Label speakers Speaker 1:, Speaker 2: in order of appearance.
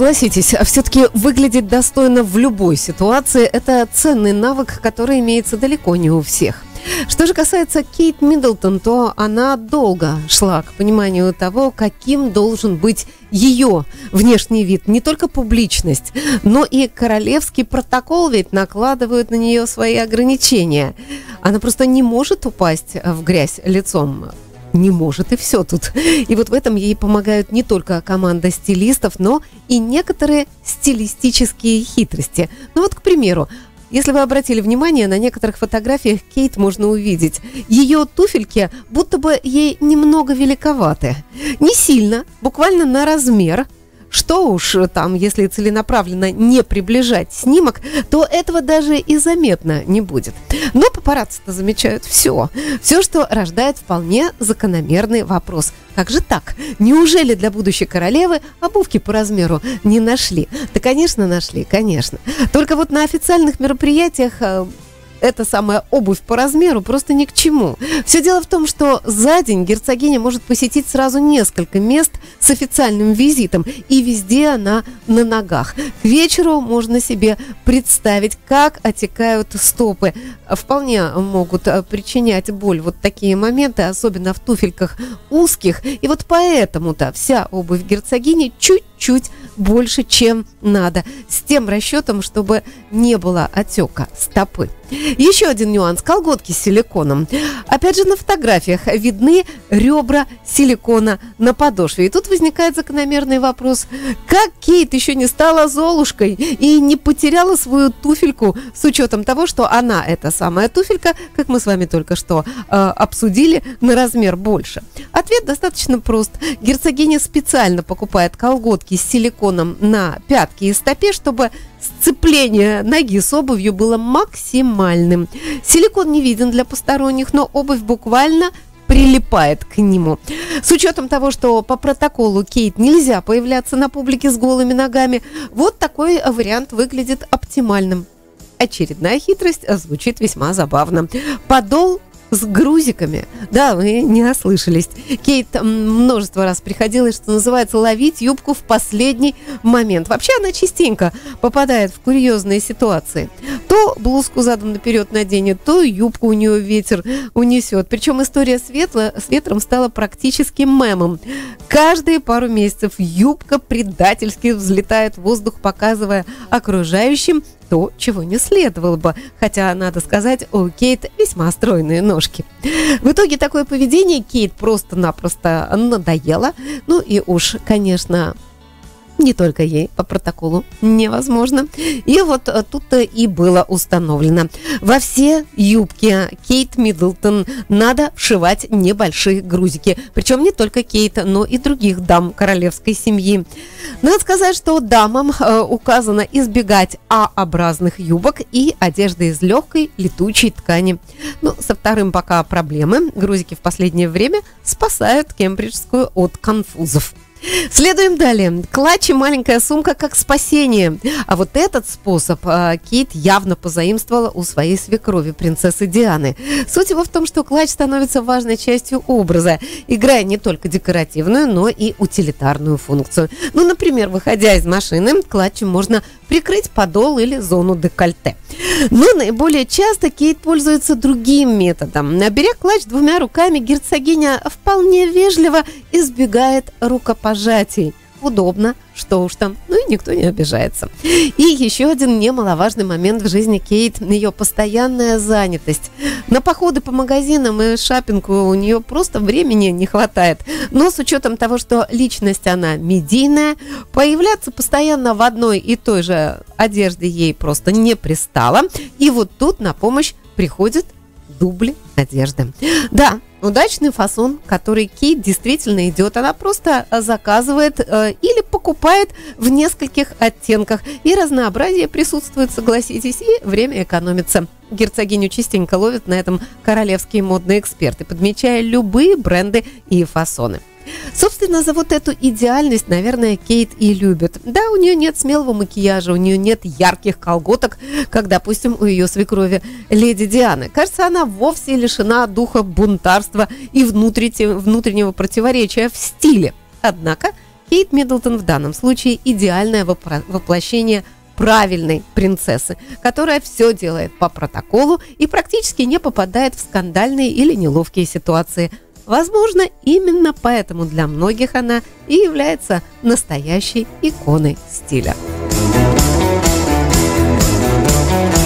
Speaker 1: согласитесь, все-таки выглядеть достойно в любой ситуации – это ценный навык, который имеется далеко не у всех. Что же касается Кейт Миддлтон, то она долго шла к пониманию того, каким должен быть ее внешний вид. Не только публичность, но и королевский протокол ведь накладывают на нее свои ограничения. Она просто не может упасть в грязь лицом. Не может, и все тут. И вот в этом ей помогают не только команда стилистов, но и некоторые стилистические хитрости. Ну вот, к примеру, если вы обратили внимание, на некоторых фотографиях Кейт можно увидеть. Ее туфельки будто бы ей немного великоваты. Не сильно, буквально на размер. Что уж там, если целенаправленно не приближать снимок, то этого даже и заметно не будет. Но папарацци-то замечают все. Все, что рождает вполне закономерный вопрос. Как же так? Неужели для будущей королевы обувки по размеру не нашли? Да, конечно, нашли, конечно. Только вот на официальных мероприятиях эта самая обувь по размеру просто ни к чему. Все дело в том, что за день герцогиня может посетить сразу несколько мест с официальным визитом, и везде она на ногах. К вечеру можно себе представить, как отекают стопы. Вполне могут причинять боль вот такие моменты, особенно в туфельках узких. И вот поэтому-то вся обувь герцогини чуть-чуть больше, чем надо, с тем расчетом, чтобы не было отека стопы. Еще один нюанс – колготки с силиконом. Опять же, на фотографиях видны ребра силикона на подошве. И тут возникает закономерный вопрос: как Кейт еще не стала Золушкой и не потеряла свою туфельку, с учетом того, что она, эта самая туфелька, как мы с вами только что обсудили, на размер больше? Ответ достаточно прост. Герцогиня специально покупает колготки с силиконом на пятки и стопе, чтобы сцепление ноги с обувью было максимальным. Силикон не виден для посторонних, но обувь буквально прилипает к нему. С учетом того, что по протоколу Кейт нельзя появляться на публике с голыми ногами, вот такой вариант выглядит оптимальным. Очередная хитрость звучит весьма забавно. Подол с грузиками. Да, вы не ослышались. Кейт множество раз приходилось, что называется, ловить юбку в последний момент. Вообще она частенько попадает в курьезные ситуации. То блузку задом наперед наденет, то юбку у нее ветер унесет. Причем история с ветром стала практически мемом. Каждые пару месяцев юбка предательски взлетает в воздух, показывая окружающим то, чего не следовало бы. Хотя, надо сказать, у Кейт весьма стройные ножки. В итоге такое поведение Кейт просто-напросто надоело. Ну и уж, конечно, не только ей по протоколу невозможно. И вот тут-то и было установлено: во все юбки Кейт Миддлтон надо вшивать небольшие грузики. Причем не только Кейт, но и других дам королевской семьи. Надо сказать, что дамам указано избегать А-образных юбок и одежды из легкой летучей ткани. Ну, со вторым пока проблемы. Грузики в последнее время спасают кембриджскую от конфузов. Следуем далее. Клатч и маленькая сумка как спасение. А вот этот способ Кейт явно позаимствовала у своей свекрови, принцессы Дианы. Суть его в том, что клатч становится важной частью образа, играя не только декоративную, но и утилитарную функцию. Ну, например, выходя из машины, клатчем можно прикрыть подол или зону декольте. Но наиболее часто Кейт пользуется другим методом. Беря клатч двумя руками, герцогиня вполне вежливо избегает рукопожатий. Удобно, что уж там, ну и никто не обижается. И еще один немаловажный момент в жизни Кейт – ее постоянная занятость. На походы по магазинам и шопингу у нее просто времени не хватает. Но с учетом того, что личность она медийная, появляться постоянно в одной и той же одежде ей просто не пристало. И вот тут на помощь приходит дубли одежды. Да, удачный фасон, который Кейт действительно идет, она просто заказывает или покупает в нескольких оттенках. И разнообразие присутствует, согласитесь, и время экономится. Герцогиню частенько ловят на этом королевские модные эксперты, подмечая любые бренды и фасоны. Собственно, за вот эту идеальность, наверное, Кейт и любит. Да, у нее нет смелого макияжа, у нее нет ярких колготок, как, допустим, у ее свекрови леди Дианы. Кажется, она вовсе лишена духа бунтарства и внутреннего противоречия в стиле. Однако Кейт Миддлтон в данном случае идеальное воплощение правильной принцессы, которая все делает по протоколу и практически не попадает в скандальные или неловкие ситуации. Возможно, именно поэтому для многих она и является настоящей иконой стиля.